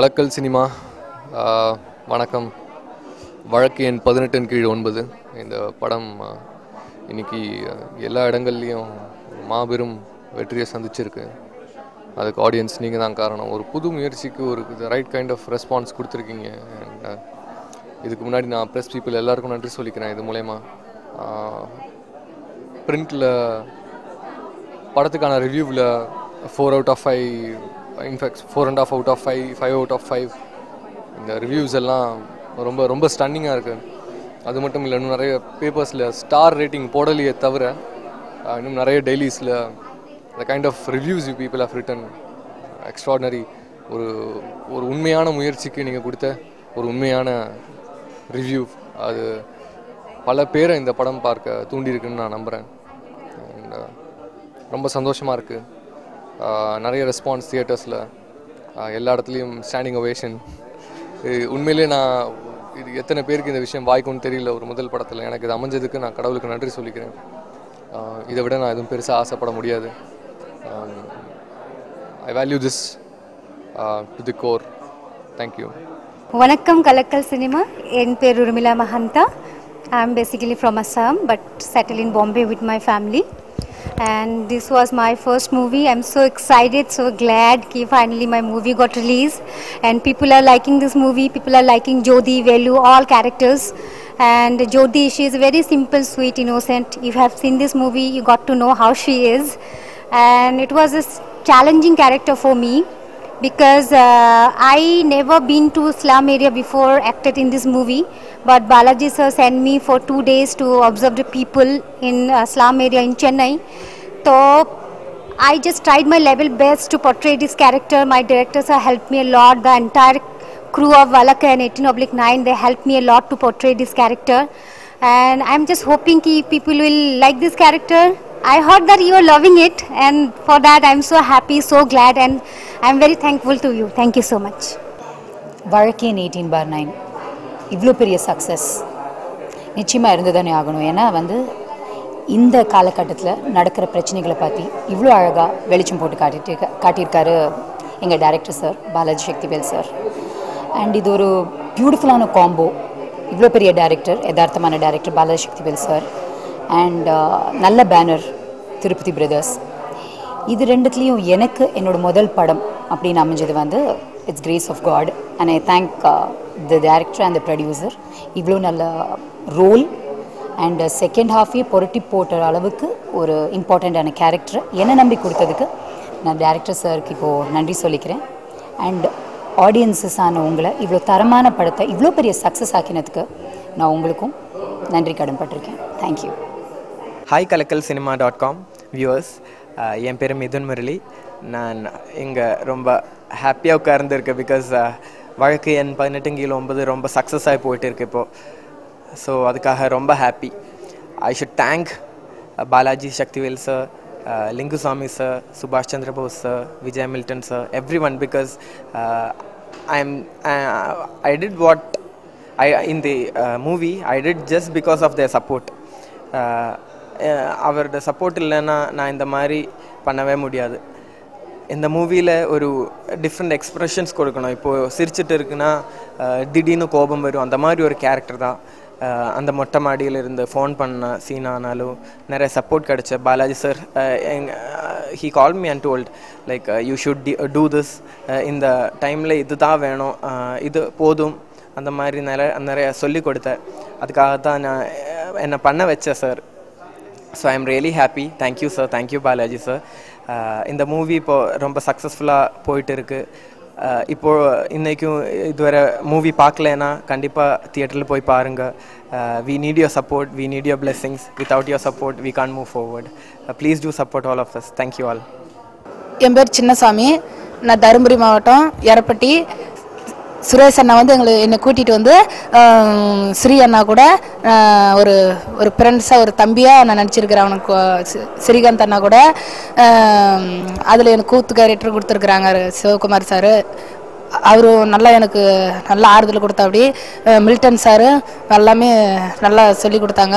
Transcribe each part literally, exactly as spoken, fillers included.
கலக்கல் cinema வணக்கம். வழக்கு எண் பதினெட்டின் கீழ் ஒன்பது இந்த படம் இன்னைக்கு எல்லா இடங்கள்லையும் மாபெரும் வெற்றியை சந்திச்சிருக்கு. அதுக்கு ஆடியன்ஸ் நீங்கள் தான் காரணம். ஒரு புது முயற்சிக்கு ஒரு ரைட் கைண்ட் ஆஃப் ரெஸ்பான்ஸ் கொடுத்துருக்கீங்க. அண்ட் இதுக்கு முன்னாடி நான் ப்ரெஸ் பீப்புள் எல்லாருக்கும் நன்றி சொல்லிக்கிறேன். இது மூலயமா பிரிண்டில் படத்துக்கான ரிவ்யூவில் four out of five in fact four and of out of five five out of five இந்த ரிவ்யூஸ் எல்லாம் ரொம்ப ரொம்ப ஸ்டன்னிங்காக இருக்குது. அது மட்டும் இல்லை, இன்னும் நிறைய பேப்பர்ஸில் ஸ்டார் ரேட்டிங் போடலையே தவிர இன்னும் நிறைய டெய்லிஸில் the kind of reviews you people of written extraordinary. ஒரு ஒரு உண்மையான முயற்சிக்கு நீங்கள் கொடுத்த ஒரு உண்மையான ரிவ்யூ அது பல பேரை இந்த படம் பார்க்க தூண்டியிருக்குன்னு நான் நம்புகிறேன். அண்ட் ரொம்ப சந்தோஷமாக இருக்குது. நிறைய ரெஸ்பான்ஸ் தியேட்டர்ஸில் எல்லா இடத்துலையும் ஸ்டாண்டிங் ஒவேஷன். உண்மையிலே நான் இது எத்தனை பேருக்கு இந்த விஷயம் வாய்க்கும்னு தெரியல. ஒரு முதல் படத்தில் எனக்கு இது அமைஞ்சதுக்கு நான் கடவுளுக்கு நன்றி சொல்லிக்கிறேன். இதை விட நான் எதுவும் பெருசாக ஆசைப்பட முடியாது. I value this to the core. Thank you. வணக்கம் கலக்கல் சினிமா. என் பேர் Urmila Mahanta. I am basically from Assam but settled in Bombay with my family. And this was my first movie. I'm so excited, so glad that finally my movie got released and people are liking this movie. People are liking Jodhi, Velu, all characters. And Jodhi, she is very simple, sweet, innocent. If you have seen this movie, you got to know how she is. And it was a challenging character for me because uh, I never been to slum area before acted in this movie. But Balaji sir sent me for two days to observe the people in uh, slum area in Chennai. So I just tried my level best to portray this character. My directors have helped me a lot. The entire crew of Valaka and eighteen oblique nine, they helped me a lot to portray this character. And I'm just hoping that people will like this character. I heard that you are loving it, and for that I'm so happy, so glad, and I'm very thankful to you. Thank you so much. வழக்கு எண் eighteen பார் nine இவ்வளோ பெரிய success நிச்சயமாக இருந்து தானே ஆகணும். ஏன்னா வந்து இந்த காலகட்டத்தில் நடக்கிற பிரச்சனைகளை பற்றி இவ்வளோ அழகாக வெளிச்சம் போட்டு காட்டிட்டு காட்டியிருக்காரு எங்கள் director sir Balaji Sakthivel sir. And இது ஒரு பியூட்டிஃபுல்லான காம்போ. இவ்வளோ பெரிய டைரக்டர், யதார்த்தமான director Balaji Sakthivel sir and நல்ல பேனர் திருப்பதி பிரதர்ஸ். இது ரெண்டுத்துலேயும் எனக்கு என்னோடய முதல் படம் அப்படின்னு அமைஞ்சது வந்து it's grace of God. And I thank the director and the producer. இவ்வளோ நல்ல ரோல் அண்ட் செகண்ட் ஹாஃபே புரட்டி போட்ட அளவுக்கு ஒரு இம்பார்ட்டண்ட்டான கேரக்டரை என்னை நம்பி கொடுத்ததுக்கு நான் டைரக்டர் சாருக்கு இப்போது நன்றி சொல்லிக்கிறேன். அண்ட் ஆடியன்ஸஸான உங்களை இவ்வளோ தரமான படத்தை இவ்வளோ பெரிய சக்ஸஸ் ஆக்கினதுக்கு நான் உங்களுக்கும் நன்றி கடன்பட்டிருக்கேன். Thank you. Hi Kalakkal cinema dot com viewers, என் பேர் மிதுன் முரளி. நான் இங்கே ரொம்ப ஹாப்பியாக உட்கார்ந்துருக்கேன் பிகாஸ் வழக்கு எண் பதினெட்டு கீழ் ஒன்பது ரொம்ப சக்ஸஸ் ஆகி போயிட்டு இருக்கு இப்போது. ஸோ அதுக்காக ரொம்ப happy. I should thank Balaji Sakthivel sir, Lingusamy sir, Subash Chandra Bose sir, Vijay Milton sir, every one because I am I did what I in the movie I did just because of their support. அவரோட சப்போர்ட் இல்லைன்னா நான் இந்த மாதிரி பண்ணவே முடியாது. இந்த மூவியில் ஒரு டிஃப்ரெண்ட் எக்ஸ்ப்ரெஷன்ஸ் கொடுக்கணும். இப்போது சிரிச்சிட்டு இருக்குன்னா திடீர்னு கோபம் வரும், அந்த மாதிரி ஒரு கேரக்டர் தான். அந்த மொட்டை மாடியில் இருந்து ஃபோன் பண்ண சீன் ஆனாலும் நிறைய சப்போர்ட் கிடச்ச Balaji sir. And he call me and told like you should do this, இந்த டைமில் இது தான் வேணும், இது போதும், அந்த மாதிரி நிறைய நிறைய சொல்லி கொடுத்தேன். அதுக்காக தான் நான் என்னை பண்ண வச்சேன் sir. So I am really happy. Thank you sir, thank you Balaji sir. இந்த மூவி இப்போது ரொம்ப சக்ஸஸ்ஃபுல்லாக போயிட்டு இருக்குது. இப்போது இன்றைக்கும் இதுவரை மூவி பார்க்கலன்னா கண்டிப்பாக தியேட்டரில் போய் பாருங்கள். We need your support, we need your blessings. Without your support we can move forward. Please do support all of us. Thank you all. என் பேர் சின்னசாமி. நான் தருமபுரி மாவட்டம் எரப்பட்டி. சுரேஷ் அண்ணா வந்து எங்களை என்னை கூட்டிகிட்டு வந்து ஸ்ரீ அண்ணா கூட ஒரு ஒரு ஃப்ரெண்ட்ஸாக ஒரு தம்பியாக நான் நினச்சிருக்கிறேன். அவனுக்கு ஸ்ரீகாந்த் அண்ணா கூட அதில் எனக்கு கூத்து கேரக்டர் கொடுத்துருக்குறாங்க சிவகுமார் சார். அவரும் நல்லா எனக்கு நல்லா ஆறுதல் கொடுத்தா. அப்படி மில்டன் சாரு எல்லாமே நல்லா சொல்லி கொடுத்தாங்க.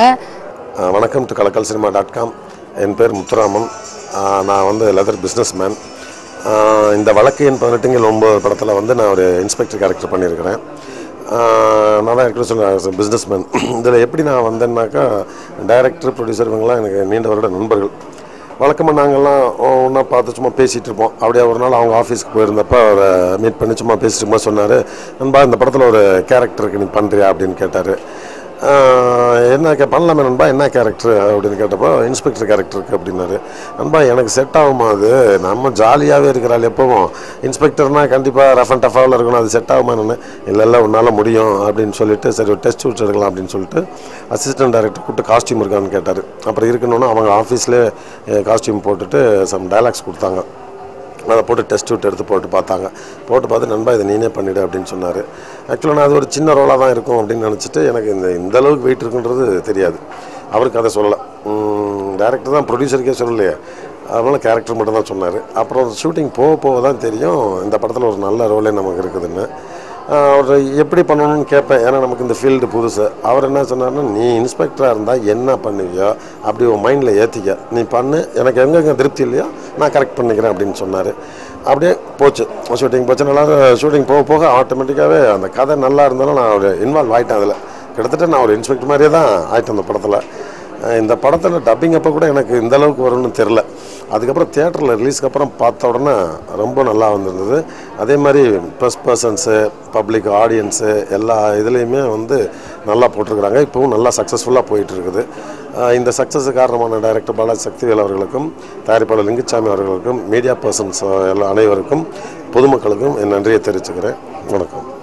வணக்கம் to Kalakkal cinema dot com. என் பேர் முத்துராமன். நான் வந்து லெதர் பிஸ்னஸ் மேன். இந்த வழக்கு எண் பதினெட்டுங்கில் ஒம்பது படத்தில் வந்து நான் ஒரு இன்ஸ்பெக்டர் கேரக்டர் பண்ணியிருக்கிறேன். நான் தான் இருக்கிற சொல்ல பிஸ்னஸ் மேன். இதில் எப்படி நான் வந்தேன்னாக்கா டைரக்டர் ப்ரொடியூசர் இவங்கெல்லாம் எனக்கு நீண்ட வருட நண்பர்கள். வழக்கமாக நாங்கள்லாம் ஒன்றா பார்த்து சும்மா பேசிகிட்டு இருப்போம். அப்படியே ஒரு நாள் அவங்க ஆஃபீஸ்க்கு போயிருந்தப்போ அவரை மீட் பண்ணி சும்மா பேசிட்டு இருக்கும்போது சொன்னார், நண்பா இந்த படத்தில் ஒரு கேரக்டருக்கு நீ பண்ணுறியா அப்படின்னு கேட்டார். என்ன கே பண்ணலாமே நண்பா, என்ன கேரக்டர் அப்படின்னு கேட்டப்போ இன்ஸ்பெக்டர் கேரக்டருக்கு அப்படின்னாரு. நண்பா எனக்கு செட் ஆகுமா, அது நம்ம ஜாலியாகவே இருக்கிறாள் எப்போவும், இன்ஸ்பெக்டர்னால் கண்டிப்பாக ரஃப் அண்ட் டஃபாவில் இருக்கணும், அது செட் ஆகுமா என்னென்னு. இல்லை இல்லை உன்னால் முடியும் அப்படின்னு சொல்லிட்டு சரி ஒரு டெஸ்ட் வச்சு எடுக்கலாம் அப்படின்னு சொல்லிட்டு அசிஸ்டன்ட் டைரக்டர் கூப்பிட்டு காஸ்டியூம் இருக்கான்னு கேட்டார். அப்புறம் இருக்கணும்னா அவங்க ஆஃபீஸ்லேயே காஸ்டியூம் போட்டுட்டு சம் டைலாக்ஸ் கொடுத்தாங்க. அதை போட்டு டெஸ்ட் விட்டு எடுத்து போட்டு பார்த்தாங்க. போட்டு பார்த்து நண்பா இதை நீனே பண்ணிவிடு அப்படின்னு சொன்னார். ஆக்சுவலாக நான் அது ஒரு சின்ன ரோலாக தான் இருக்கும் அப்படின்னு நினச்சிட்டு எனக்கு இந்த இந்த அளவுக்கு வெயிட் இருக்குன்றது தெரியாது. அவருக்கு அதை சொல்லலை, டேரக்டர் தான் ப்ரொடியூசருக்கே சொல்லலையே, அதனால் கேரக்டர் மட்டும் தான் சொன்னார். அப்புறம் ஷூட்டிங் போக போக தான் தெரியும் இந்த படத்தில் ஒரு நல்ல ரோலே நமக்கு இருக்குதுன்னு. அவர் எப்படி பண்ணணும்னு கேட்பேன், ஏன்னா நமக்கு இந்த ஃபீல்டு புதுசு. அவர் என்ன சொன்னார்னா, நீ இன்ஸ்பெக்டராக இருந்தால் என்ன பண்ணுவியோ அப்படி உன் மைண்டில் ஏற்றிக்க, நீ பண்ணு, எனக்கு எங்கெங்கே திருப்தி இல்லையோ நான் கரெக்ட் பண்ணிக்கிறேன் அப்படின்னு சொன்னார். அப்படியே போச்சு ஷூட்டிங் போச்சு. நல்லா ஷூட்டிங் போக போக ஆட்டோமேட்டிக்காகவே அந்த கதை நல்லா இருந்தாலும் நான் ஒரு இன்வால்வ் ஆகிட்டேன். அதில் கிட்டத்தட்ட நான் ஒரு இன்ஸ்பெக்டர் மாதிரியே தான் ஆகிட்டேன் அந்த படத்தில். இந்த படத்தில் டப்பிங் அப்போ கூட எனக்கு இந்த அளவுக்கு வரும்னு தெரில. அதுக்கப்புறம் தியேட்டரில் ரிலீஸ்க்கு அப்புறம் பார்த்த உடனே ரொம்ப நல்லா வந்திருந்தது. அதே மாதிரி ப்ரெஸ் பர்சன்ஸு, பப்ளிக் ஆடியன்ஸு எல்லா இதுலேயுமே வந்து நல்லா போட்டிருக்கிறாங்க. இப்போவும் நல்லா சக்ஸஸ்ஃபுல்லாக போயிட்டுருக்குது. இந்த சக்ஸஸு காரணமான டைரக்டர் பாலாஜி சக்திவேல் அவர்களுக்கும், தயாரிப்பாளர் லிங்குச்சாமி அவர்களுக்கும், மீடியா பர்சன்ஸ் எல்லா அனைவருக்கும், பொதுமக்களுக்கும் என் நன்றியை தெரிவிச்சுக்கிறேன். வணக்கம்.